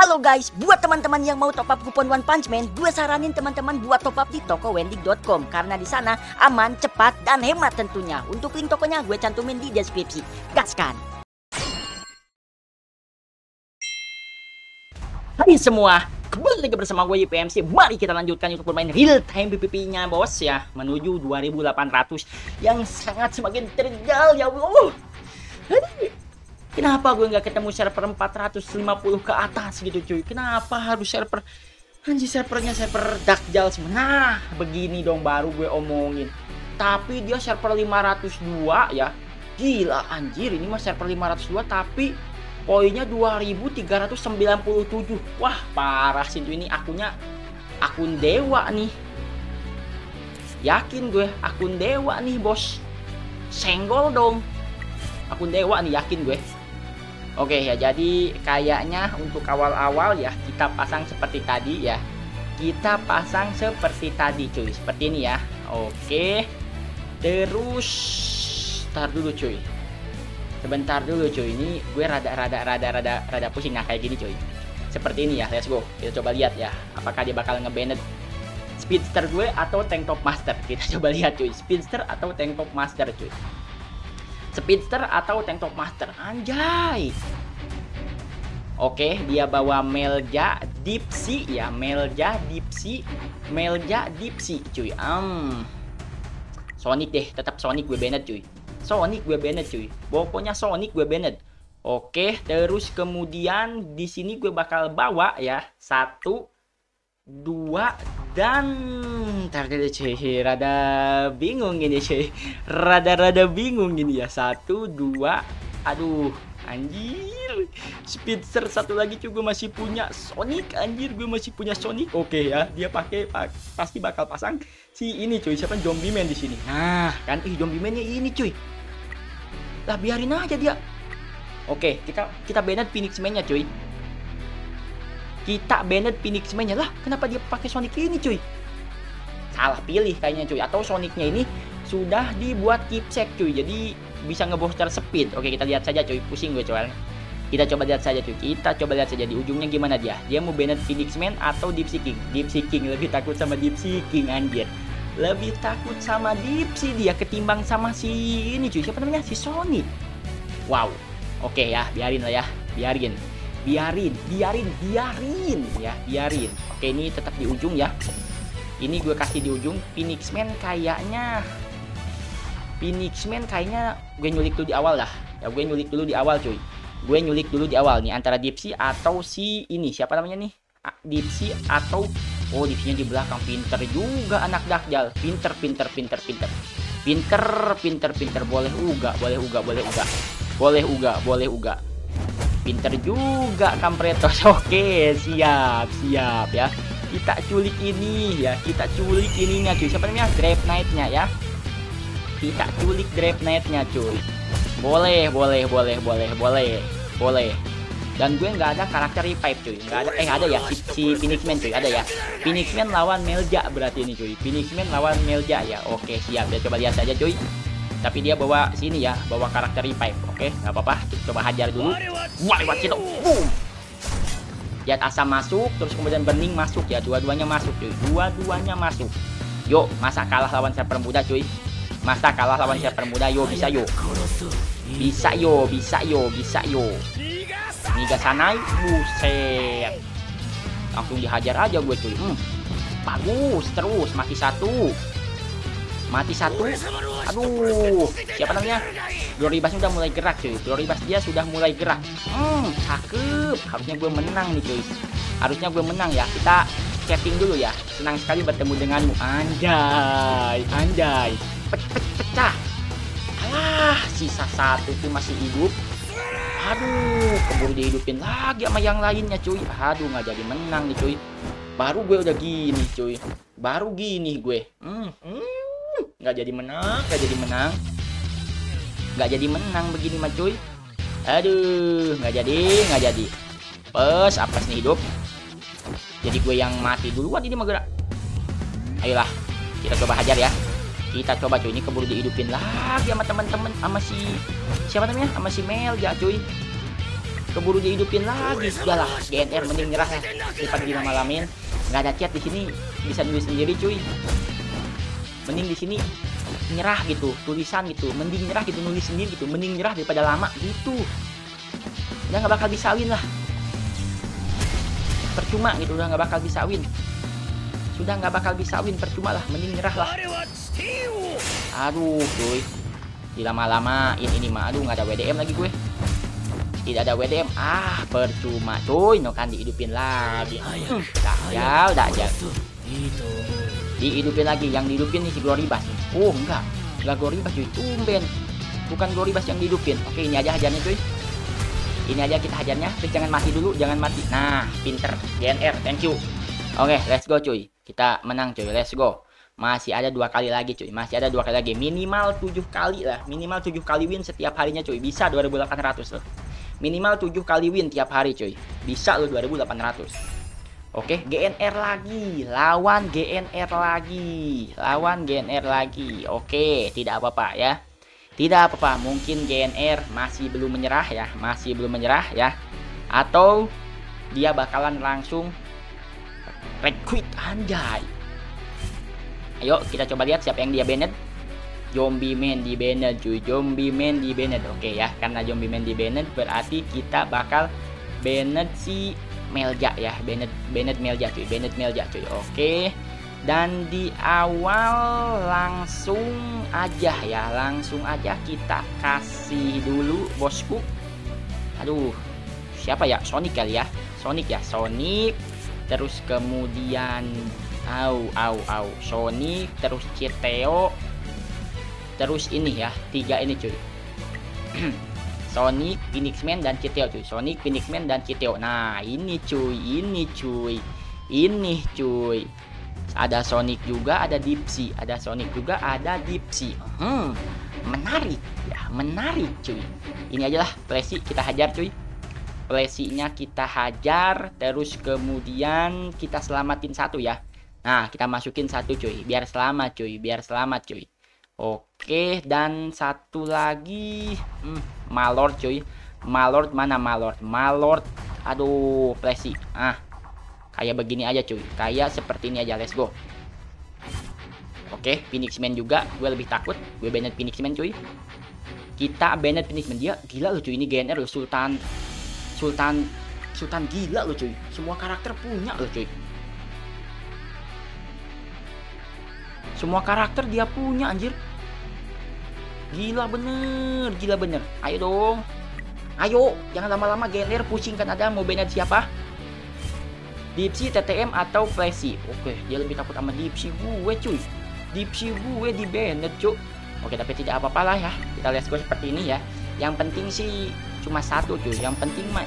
Halo guys, buat teman-teman yang mau top up kupon One Punch Man, gue saranin teman-teman buat top up di toko wendig.com karena di sana aman, cepat, dan hemat tentunya. Untuk link tokonya gue cantumin di deskripsi. Gaskan. Hai semua, kembali lagi bersama gue YPMC. Mari kita lanjutkan untuk bermain real time PVP-nya bos ya, menuju 2800 yang sangat semakin terjal ya Allah. Kenapa gue nggak ketemu server 450 ke atas gitu cuy? Kenapa harus server servernya server dakjal semua? Nah, begini dong baru gue omongin. Tapi dia server 502 ya. Gila anjir, ini mah server 502 tapi poinnya 2397. Wah, parah sih tuh, ini akunnya akun dewa nih. Yakin gue akun dewa nih, Bos. Senggol dong. Akun dewa nih, yakin gue. Oke ya, jadi kayaknya untuk awal-awal ya kita pasang seperti tadi ya. Kita pasang seperti tadi cuy, seperti ini ya. Oke. Terus tar dulu cuy. Sebentar dulu cuy, ini gue rada pusing. Nah kayak gini cuy. Seperti ini ya, let's go. Kita coba lihat ya, apakah dia bakal nge-banned speedster gue atau tank top master. Kita coba lihat cuy, speedster atau tank top master cuy. Speedster atau tank top master, anjay. Oke, dia bawa Melja Dipsy ya, Melja Dipsy cuy. Sonic deh, tetap Sonic gue banned cuy. Sonic gue banned cuy. Pokoknya Sonic gue banned. Oke, terus kemudian di sini gue bakal bawa ya 1, 2 dan ntar dulu cuy, rada bingung ini cuy, rada bingung ini ya. 1, 2, aduh anjir, speedster satu lagi cuy, gue masih punya Sonic anjir, gue masih punya Sonic. Oke ya, dia pasti bakal pasang si ini cuy, siapa, Zombie Man di sini. Nah kan, Zombie Man-nya ini cuy, lah biarin aja dia. Oke, kita banned Phoenix Man-nya cuy. Kita banned Phoenix Man-nya. Lah kenapa dia pakai Sonic ini cuy? Salah pilih kayaknya cuy. Atau Sonicnya ini sudah dibuat keepsake cuy, jadi bisa ngebooster speed. Oke, kita lihat saja cuy, pusing gue coy. Kita coba lihat saja cuy, kita coba lihat saja di ujungnya gimana dia. Dia mau banned Phoenix Man atau Dipsy King? Dipsy King, lebih takut sama Dipsy King anjir. Lebih takut sama Dipsy dia ketimbang sama si ini cuy, siapa namanya, si Sonic. Wow. Oke ya, biarin lah ya, biarin ya, biarin. Oke, ini tetap di ujung ya. Ini gue kasih di ujung. Phoenix Man kayaknya gue nyulik dulu di awal lah. Ya gue nyulik dulu di awal cuy. Gue nyulik dulu di awal nih antara Dipsy atau si ini, siapa namanya nih? Dipsy atau Dipsy-nya di belakang. Pinter juga anak dakjal. Pinter. Boleh uga. Pinter juga Kampretos. Oke, siap ya. Kita culik ini ya, kita culik ininya cuy. Siapa namanya? Grave Knight-nya ya. Kita culik Grave Knight-nya cuy. Boleh. Dan gue nggak ada karakter revive cuy. Nggak ada. Ada ya si Phoenix Man cuy, ada ya. Phoenix Man lawan Melja berarti ini cuy. Phoenix Man lawan Melja ya. Oke, siap. Ya coba lihat saja cuy. Tapi dia bawa sini ya, bawa karakter revive. Oke, nggak apa-apa. Coba hajar dulu. Wah, lewat situ. Boom. Lihat asam masuk, terus kemudian burning masuk ya. Dua-duanya masuk cuy. Dua-duanya masuk. Yuk, masa kalah lawan server muda cuy? Masa kalah lawan server muda? Yo, bisa yo. Niga sanai, buset. Langsung dihajar aja gue cuy. Bagus, terus mati satu. Aduh, siapa namanya? Gloribas udah mulai gerak cuy. Gloribas dia sudah mulai gerak. Cakep. Harusnya gue menang nih cuy. Harusnya gue menang ya. Kita chatting dulu ya. Senang sekali bertemu denganmu. Anjay. Pecah. Alah, sisa satu tuh masih hidup. Aduh, keburu dihidupin lagi sama yang lainnya cuy. Aduh, nggak jadi menang nih cuy. Baru gue udah gini cuy. Baru gini gue. Nggak jadi menang begini mah cuy. Aduh, nggak jadi. Apes nih hidup. Jadi gue yang mati duluan ini mah gerak. Ayolah, kita coba hajar ya. Kita coba cuy, ini keburu dihidupin lagi sama teman-teman, sama si siapa namanya? Sama si Melja cuy. Keburu dihidupin lagi. Udahlah, GNR mending nyerah lah daripada dilama-lamain. Nggak ada chat di sini, bisa nulis sendiri cuy. Mending di sini nyerah gitu, tulisan gitu. Mending nyerah gitu, nulis sendiri gitu. Mending nyerah daripada lama gitu. Udah nggak bakal bisa win lah. Percuma gitu, udah nggak bakal bisa win. Sudah nggak bakal bisa win, percuma lah. Mending nyerah lah. Aduh cuy, dilama-lamain ini mah. Aduh, nggak ada WDM lagi gue. Tidak ada WDM. Ah, percuma cuy. No kan dihidupin lagi. Dajal. Dihidupin lagi. Yang dihidupin nih si Gloribas. Oh enggak Gloribas cuy. Tumben. Bukan Gloribas yang dihidupin. Oke, ini aja hajarnya cuy. Ini aja kita hajarnya. Terus jangan mati dulu. Jangan mati. Nah, pinter. GNR. Thank you. Oke, let's go cuy. Kita menang cuy. Let's go. Masih ada 2 kali lagi cuy. Masih ada 2 kali lagi. Minimal 7 kali lah. Minimal 7 kali win setiap harinya cuy. Bisa 2800 loh. Minimal 7 kali win tiap hari cuy. Bisa loh 2800. Oke, GNR lagi. Lawan GNR lagi. Lawan GNR lagi. Oke, tidak apa-apa ya. Tidak apa-apa. Mungkin GNR masih belum menyerah ya. Masih belum menyerah ya. Atau dia bakalan langsung recruit, anjay. Ayo kita coba lihat siapa yang dia banned. Zombie Man di banned cuy. Zombie Man di banned. Oke ya, karena Zombie Man di banned berarti kita bakal banned si Melja ya. Banned Melja cuy. Banned Melja cuy. Oke. Dan di awal langsung aja ya. Langsung aja kita kasih dulu bosku. Aduh, siapa ya? Sonic kali ya. Sonic ya. Sonic. Terus kemudian Sonic, terus Citeo, terus ini ya, 3 ini cuy. Sonic, Phoenix Man dan Citeo cuy. Sonic, Phoenix Man dan Citeo. Nah, ini cuy. Ada Sonic juga, ada Dipsy. Ada Sonic juga, ada Dipsy. Menarik ya, menarik cuy. Ini aja lah, Plesi kita hajar cuy. Plesinya kita hajar, terus kemudian kita selamatin 1 ya. Nah, kita masukin 1 cuy, biar selamat cuy. Oke, dan 1 lagi Malord cuy. Malord mana Malord? Malord, aduh, Plesi. Kayak begini aja cuy. Kayak seperti ini aja, let's go. Oke, Phoenix Man juga, gue lebih takut. Gue banned Phoenix Man cuy. Kita banned Phoenix Man, dia gila loh cuy, ini GNR loh, Sultan gila loh cuy. Semua karakter punya loh cuy. Semua karakter dia punya anjir. Gila bener. Ayo dong. Ayo, jangan lama-lama GNR, pusing kan ada mau banned siapa? Dipsy, TTM atau Plesi. Oke, dia lebih takut sama Dipsy gue cuy. Dipsy gue di banned cuy. Oke, tapi tidak apa-apa lah ya. Kita lihat gue seperti ini ya. Yang penting sih cuma 1 cuy. Yang penting mah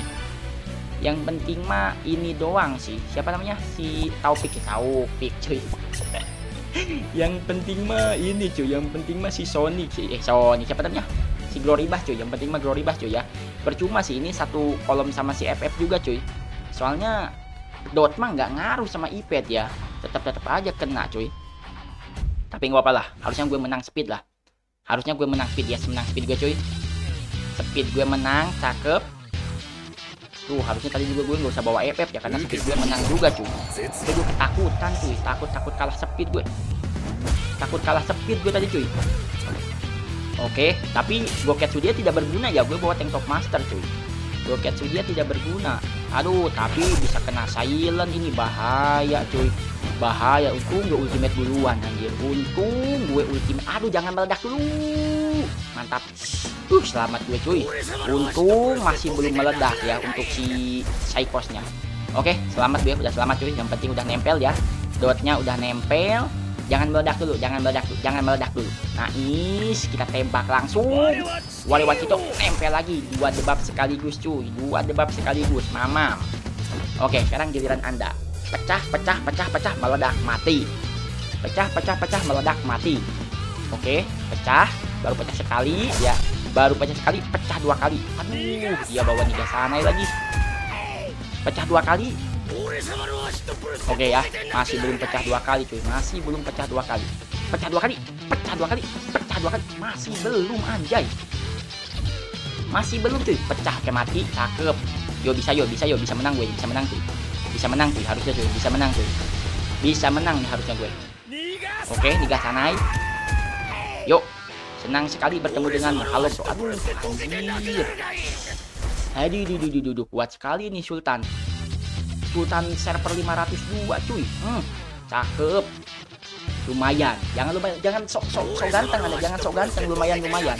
ini doang sih. Siapa namanya? Si Taufik cuy. Yang penting mah ini cuy. Yang penting mah si Sonic sih. Sonic siapa namanya? Si Gloribas cuy. Yang penting mah Gloribas cuy ya. Percuma sih ini 1 kolom sama si FF juga cuy. Soalnya dot mah nggak ngaruh sama iPad ya. Tetap aja kena cuy. Tapi nggak apa-apa lah. Harusnya gue menang speed lah. Harusnya gue menang speed ya. Menang speed gue cuy. Speed gue menang, cakep. Tuh, harusnya tadi juga gue nggak usah bawa FF ya, karena speed gue menang juga cuy. Tapi gue ketakutan cuy, takut kalah speed gue. Takut kalah speed gue tadi cuy. Oke, tapi Goketsu dia tidak berguna ya, gue bawa tank top master cuy. Goketsu dia tidak berguna. Aduh, tapi bisa kena silent, ini bahaya cuy. Bahaya, untung gue ultimate duluan anjir. Untung gue ultimate. Aduh, jangan meledak dulu. Mantap. Selamat gue cuy. Untung masih belum meledak ya untuk si Psychosnya. Oke, selamat gue, udah selamat cuy. Yang penting udah nempel ya. Dotnya udah nempel. Jangan meledak dulu. Nice, kita tembak langsung. Wariwakito nempel lagi. 2 debab sekaligus cuy. 2 debab sekaligus. Mamam. Oke, sekarang giliran Anda. Pecah, meledak, mati. Pecah, meledak, mati. Oke, pecah. Baru pecah sekali ya. Pecah 2 kali. Aduh, dia bawa Nigasane lagi. Pecah 2 kali. Oke ya, masih belum pecah 2 kali cuy. Masih belum pecah 2 kali. Pecah 2 kali. Masih belum anjay. Masih belum cuy. Pecah ke mati. Cakep. Yo bisa yo, bisa yo, bisa menang gue, bisa menang cuy. Bisa menang cuy, harusnya cuy, bisa menang cuy. Bisa menang nih harusnya gue. Oke, Nigasanai. Yuk. Senang sekali bertemu denganmu. Halo bro. Aduh, anjir. Aduh, kuat sekali nih Sultan. Sultan server 502 cuy. Cakep. Lumayan. Jangan sok ganteng Anda, jangan sok ganteng, lumayan.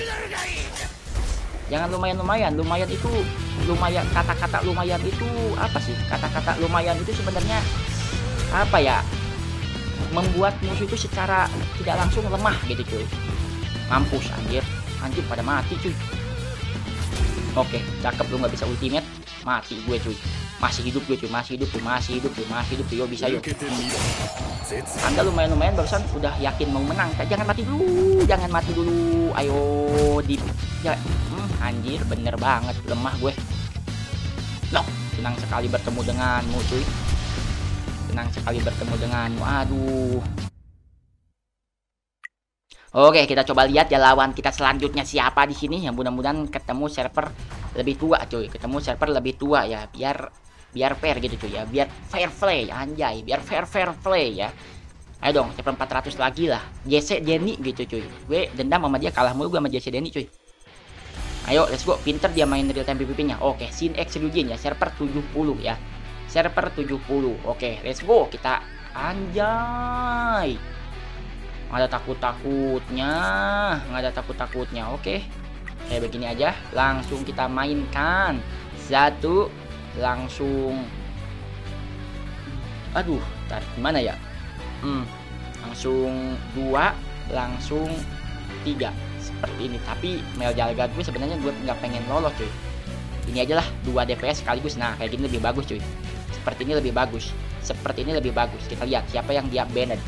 Jangan lumayan itu lumayan, kata-kata lumayan itu apa sih? Kata-kata lumayan itu sebenarnya apa ya? Membuat musuh itu secara tidak langsung lemah gitu cuy. Mampus anjir pada mati cuy. Oke, cakep, lu nggak bisa ultimate, mati gue cuy. Masih hidup gue cuy, masih hidup. Yo bisa yo. Anda lumayan barusan udah yakin mau menang. Jangan mati dulu. Ayo di ya. Anjir bener banget, lemah gue. Loh, senang sekali bertemu denganmu cuy. Aduh. Oke, kita coba lihat ya lawan kita selanjutnya siapa di sini. Yang mudah-mudahan ketemu server lebih tua cuy. Ya, biar fair gitu cuy ya. Biar fair play anjay, biar fair play ya. Ayo dong, server 400 lagi lah. JC Denny gitu cuy. Gue dendam sama dia, kalah mulu gue sama JC Denny cuy. Ayo, let's go. Pinter dia main real time PvP-nya. Oke, Sin X Ryujin ya, server 70 ya. Server 70. Oke, let's go. Kita anjay. Nggak ada takut-takutnya. Oke, kayak begini aja, langsung kita mainkan. Satu, langsung. Aduh, ntar gimana ya? Langsung 2, langsung 3 seperti ini. Tapi Mel Jalga gue sebenarnya gue nggak pengen lolos cuy. Ini aja lah 2 DPS sekaligus. Nah, kayak gini lebih bagus cuy. Seperti ini lebih bagus. Kita lihat siapa yang dia banned.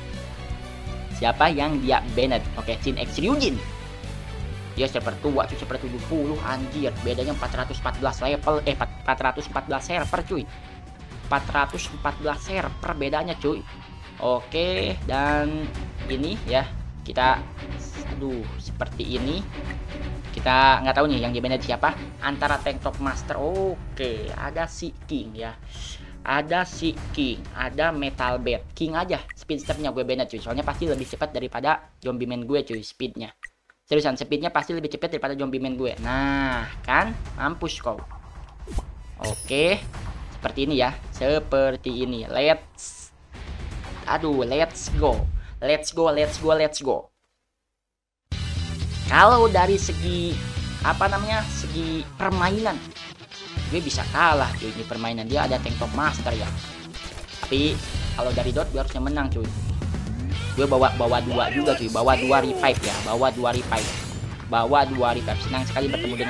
Oke, Sin X Ryujin. Dia server tua cuy, server 70 anjir. Bedanya 414 level, 414 server cuy. 414 server bedanya cuy. Oke, dan ini ya kita seperti ini. Kita nggak tahu nih yang di banned siapa. Antara Tank Top Master. Oke, ada si King ya. Ada Metal Bat. King aja speedsternya gue banned cuy. Soalnya pasti lebih cepat daripada zombie man gue cuy, speednya. Seriusan, speednya pasti lebih cepat daripada zombie man gue. Nah, kan mampus kau. Oke, seperti ini ya. Let's go. Kalau dari segi segi permainan, gue bisa kalah cuy. Ini permainan dia ada Tank Top Master ya. Tapi kalau dari dot gue harusnya menang cuy. Gue bawa 2 juga cuy. Bawa 2 revive ya. Bawa 2 revive. Senang sekali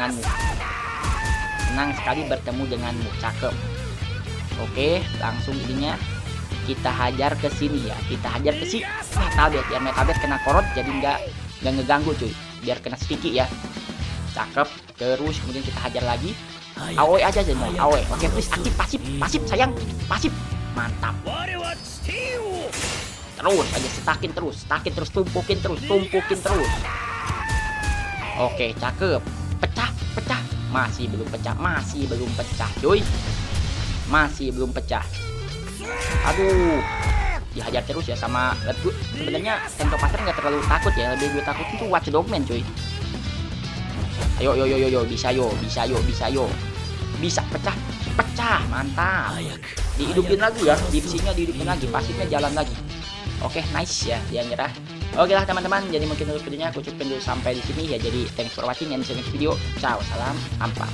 bertemu denganmu. Cakep. Oke, langsung ininya kita hajar ke sini ya. Metal Bat ya. Metal Bat kena korot jadi nggak ngeganggu cuy. Biar kena sticky ya. Cakep. Terus kemudian kita hajar lagi. AOE aja jadi AOE. Oke, please aktif pasif sayang. Pasif. Mantap. Terus aja stakin terus, tumpukin terus. Oke, cakep. Pecah. Masih belum pecah, cuy. Aduh. Dihajar terus ya sama gue. Sebenarnya Tank Top Master nggak terlalu takut ya. Lebih gue takut itu Watchdogman cuy. Ayo, bisa yo. Bisa pecah, mantap. Dihidupin lagi ya, divisinya dihidupin lagi, pasifnya jalan lagi. Oke, nice ya, dia nyerah. Oke lah teman-teman, jadi mungkin untuk videonya aku cukupin dulu sampai di sini ya. Jadi thanks for watching and see you next video. Ciao, salam ampas.